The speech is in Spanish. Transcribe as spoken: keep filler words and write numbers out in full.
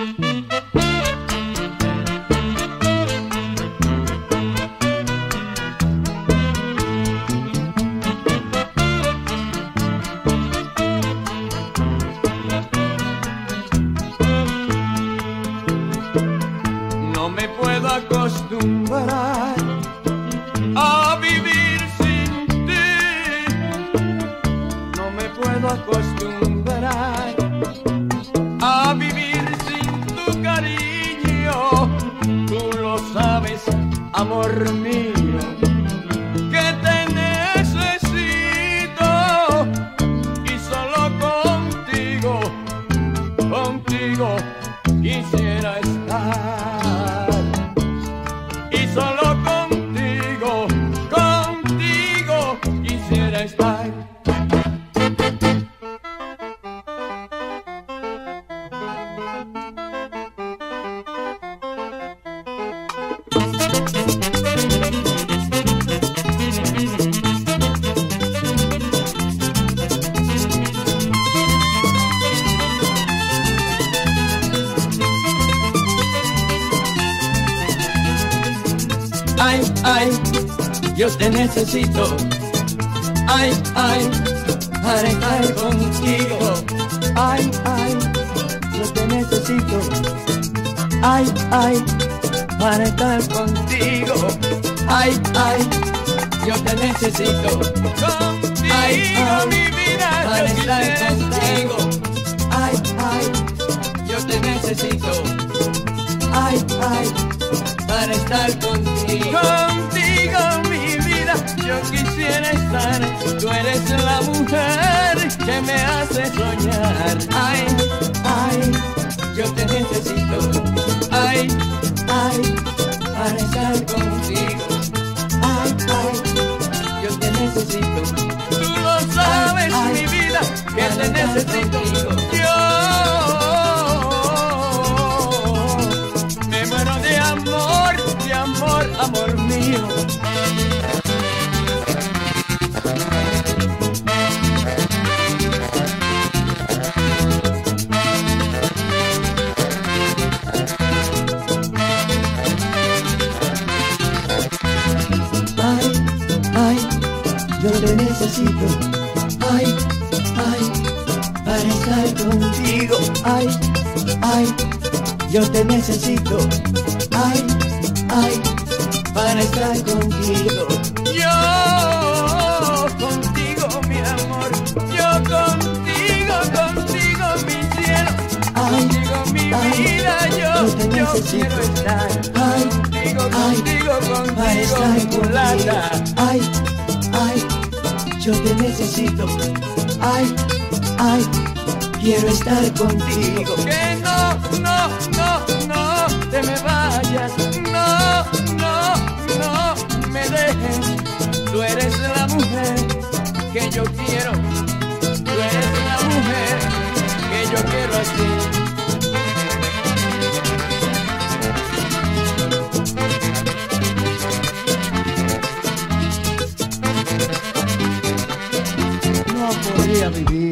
No me puedo acostumbrar a vivir sin ti. No me puedo acostumbrar a vivir sin tu cariño. Tú lo sabes, amor mío, que te necesito y solo contigo, contigo quisiera estar. Y solo contigo, contigo quisiera estar. Ay, ay, yo te necesito. Ay, ay, para estar contigo. Ay, ay, yo te necesito. Ay, ay, para estar contigo. Ay, ay, yo te necesito. Contigo, ay, ay, mi vida, para estar contigo. Ay, ay, yo te necesito. Ay, ay, para estar contigo. Contigo, mi vida, yo quisiera estar. Tú eres la mujer que me hace soñar. Ay, ay, yo te necesito. Ay, ay, para estar contigo. Ay, ay, yo te necesito. Tú lo sabes, ay, mi vida, que te necesito. Yo me muero de amor, de amor, amor mío. Ay, ay, yo te necesito. Ay, ay, para estar contigo. Ay, ay, yo te necesito. Ay, ay, para estar contigo. Yo contigo, mi amor. Yo contigo, contigo, mi cielo. Ay, contigo, mi ay, vida. Yo, yo, te yo quiero estar. Ay, contigo, ay, contigo, contigo, para estar mi mulata. Ay, ay, yo te necesito. Ay, ay, quiero estar contigo. Que no, no, no, no te me vayas. No, no, no me dejes. Tú eres la mujer que yo quiero. Tú eres la mujer que yo quiero así. No podría vivir